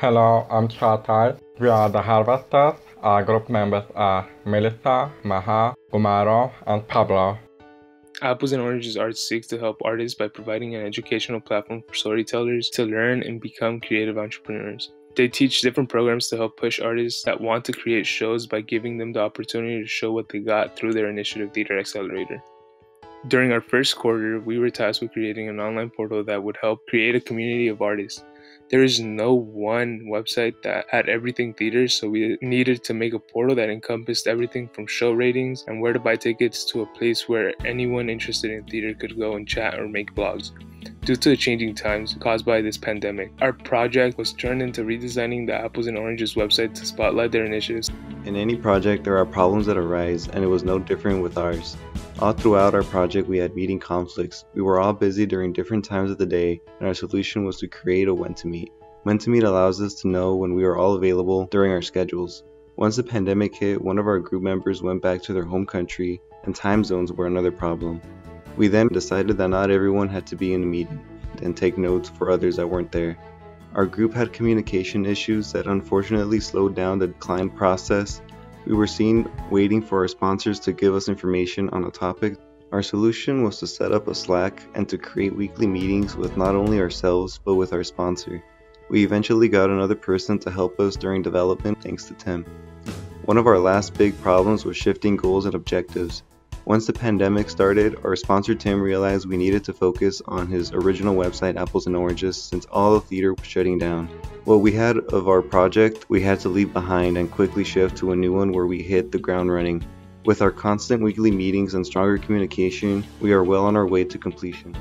Hello, I'm Chatai. We are the Harvesters. Our group members are Melissa, Maha, Umaro, and Pablo. Apples and Oranges Art seeks to help artists by providing an educational platform for storytellers to learn and become creative entrepreneurs. They teach different programs to help push artists that want to create shows by giving them the opportunity to show what they got through their initiative Theater Accelerator. During our first quarter, we were tasked with creating an online portal that would help create a community of artists. There is no one website that had everything theater, so we needed to make a portal that encompassed everything from show ratings and where to buy tickets to a place where anyone interested in theater could go and chat or make blogs. Due to the changing times caused by this pandemic, our project was turned into redesigning the Apples and Oranges website to spotlight their initiatives. In any project, there are problems that arise, and it was no different with ours. All throughout our project, we had meeting conflicts. We were all busy during different times of the day, and our solution was to create a when to meet. When to meet allows us to know when we are all available during our schedules. Once the pandemic hit, one of our group members went back to their home country, and time zones were another problem. We then decided that not everyone had to be in a meeting, and take notes for others that weren't there. Our group had communication issues that unfortunately slowed down the client process. We were seen waiting for our sponsors to give us information on a topic. Our solution was to set up a Slack and to create weekly meetings with not only ourselves but with our sponsor. We eventually got another person to help us during development thanks to Tim. One of our last big problems was shifting goals and objectives. Once the pandemic started, our sponsor Tim realized we needed to focus on his original website Apples and Oranges since all of theater was shutting down. What we had of our project, we had to leave behind and quickly shift to a new one where we hit the ground running. With our constant weekly meetings and stronger communication, we are well on our way to completion.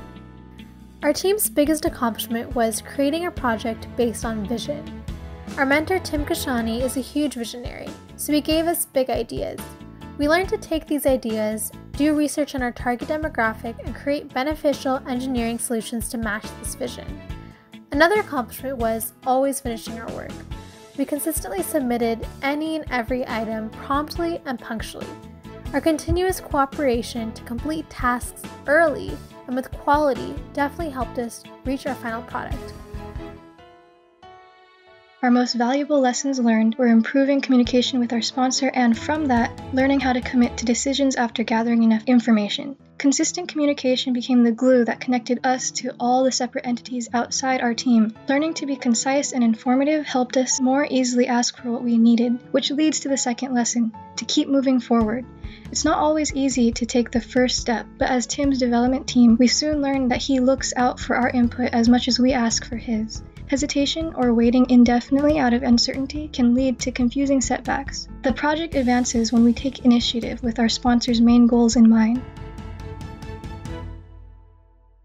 Our team's biggest accomplishment was creating a project based on vision. Our mentor Tim Kashani is a huge visionary, so he gave us big ideas. We learned to take these ideas, do research on our target demographic, and create beneficial engineering solutions to match this vision. Another accomplishment was always finishing our work. We consistently submitted any and every item promptly and punctually. Our continuous cooperation to complete tasks early and with quality definitely helped us reach our final product. Our most valuable lessons learned were improving communication with our sponsor and, from that, learning how to commit to decisions after gathering enough information. Consistent communication became the glue that connected us to all the separate entities outside our team. Learning to be concise and informative helped us more easily ask for what we needed, which leads to the second lesson, to keep moving forward. It's not always easy to take the first step, but as Tim's development team, we soon learned that he looks out for our input as much as we ask for his. Hesitation or waiting indefinitely out of uncertainty can lead to confusing setbacks. The project advances when we take initiative with our sponsor's main goals in mind.